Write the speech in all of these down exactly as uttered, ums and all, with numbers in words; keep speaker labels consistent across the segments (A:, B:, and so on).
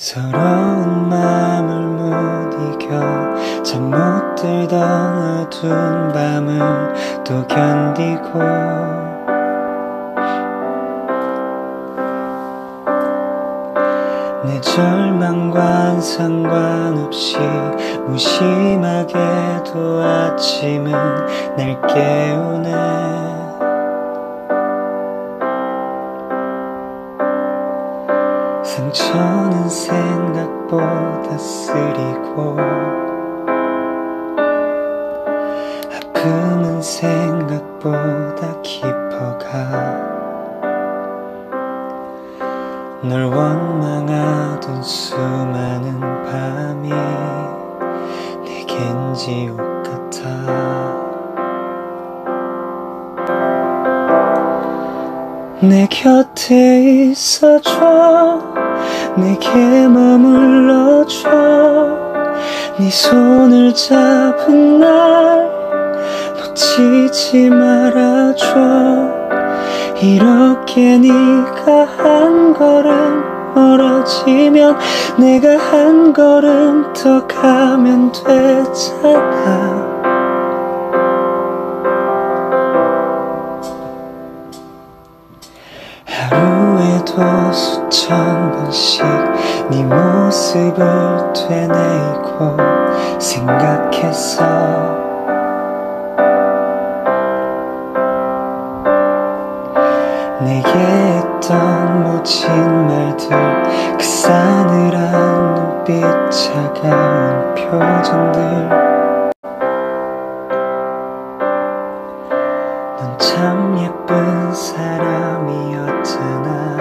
A: 서러운 마음을 못 이겨 잠 못 들던 어두운 밤을 또 견디고 내 절망과는 상관없이 무심하게도 아침은 날 깨우네. 상처는 생각보다 쓰리고 아픔은 생각보다 깊어가 널 원망하던 수많은 밤이 내겐 지옥 같아. 내 곁에 있어줘 내게 머물러줘 네 손을 잡은 날 놓치지 말아줘. 이렇게 네가 한 걸음 멀어지면 내가 한 걸음 더 가면 되잖아. 하루에도 수천 번씩 네 모습을 되뇌이고 생각했어. 내게 했던 모진 말들 그 싸늘한 눈빛 차가운 표정들 넌 참 예쁜 사람이었잖아.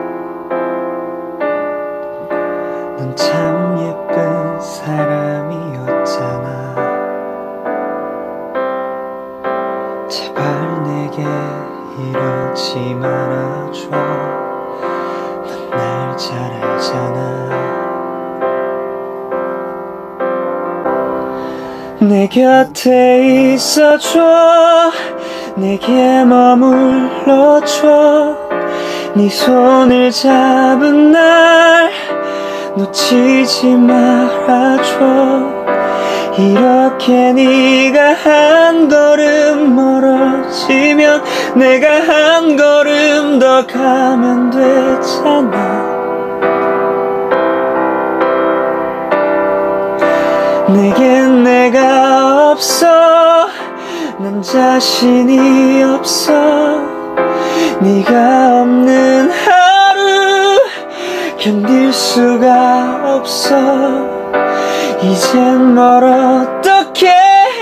A: 넌 참 예쁜 사람이었잖아. 제발 내게 이러지 말아줘. 넌 날 잘 알잖아. 내 곁에 있어줘 내게 머물러줘 네 손을 잡은 날 놓치지 말아줘. 이렇게 네가 한 걸음 멀어지면 내가 한 걸음 더 가면 되잖아. 내겐 내가 없어 난 자신이 없어. 네가 없는 하루 견딜 수가 없어. 이젠 뭘 어떻게